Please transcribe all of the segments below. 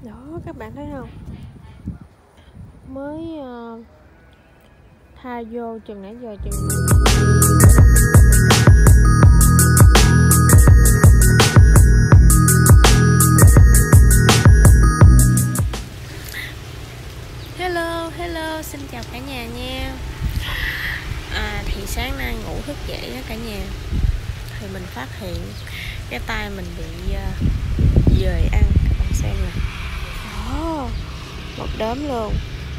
Đó, các bạn thấy không? Mới tha vô chừng nãy giờ chừng Hello, xin chào cả nhà nha. Thì sáng nay ngủ thức dậy á cả nhà, thì mình phát hiện cái tay mình bị dời ăn. Các bạn xem nè, đó, một đốm luôn.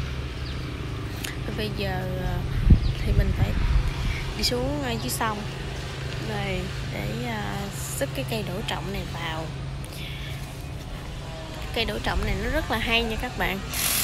Bây giờ thì mình phải đi xuống dưới sông này để xức cái cây đổ trọng này vào. Cây đổ trọng này nó rất là hay nha các bạn.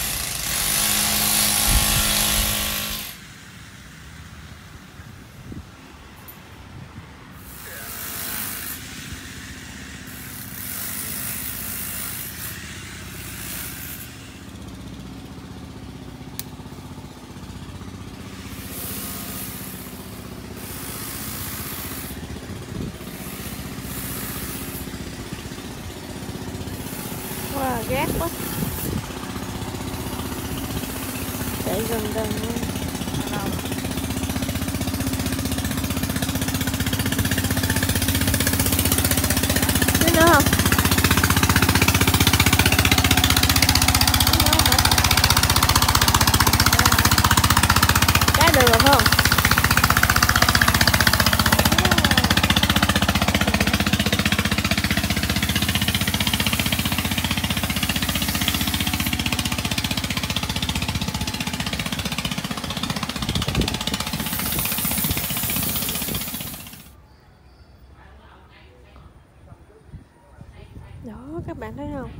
Wow, ghét quá. Chạy gần luôn. Thấy nữa không? Cá được rồi phải không? Đó, các bạn thấy không?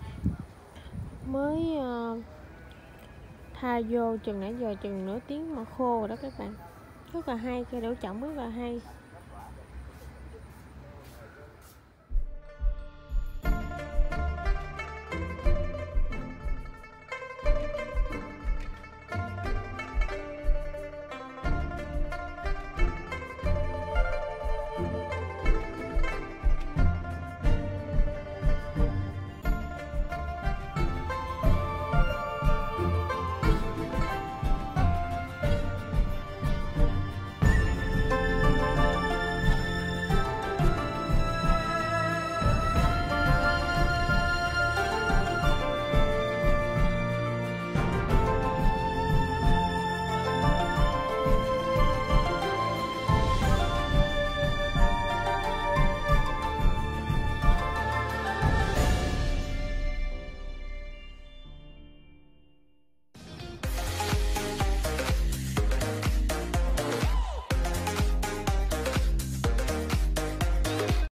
Mới tha vô chừng nãy giờ chừng nửa tiếng mà khô rồi đó các bạn. Rất là hay, cây đổ trọng rất là hay.